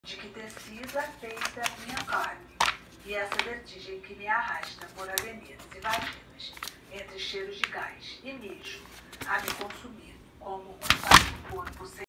De que tecido é feita minha carne, e essa vertigem que me arrasta por avenidas e vaginas, entre cheiros de gás e mijo, a me consumir como um corpo sem